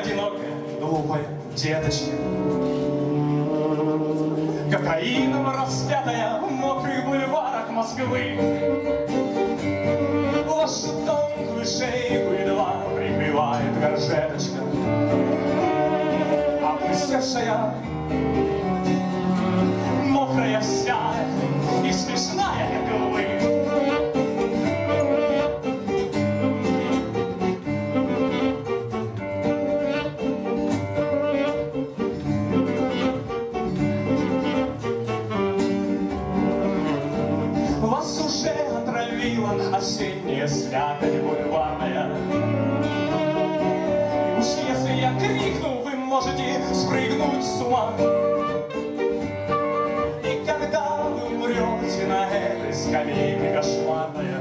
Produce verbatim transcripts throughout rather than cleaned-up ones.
одинокая, глупая деточка, кокаином распятая в мокрых бульварах Москвы. Вашу тонкую шейку едва прикрывает горжеточка, облысевшая, мокрая вся и смешная, как вы. Вас уже отравила осенняя слякоть бульварная. И уж если я крикну, вы можете спрыгнуть с ума. И когда вы умрете на этой скамейке кошмарная,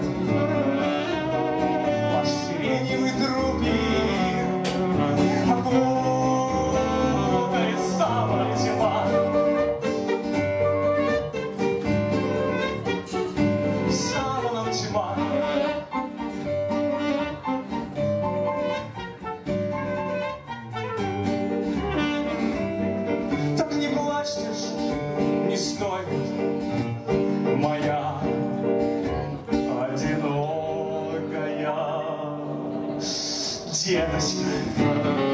ваш сиреневый трупик окутает самая тьма. Так не плачьте ж, не стоит, моя одинокая деточка.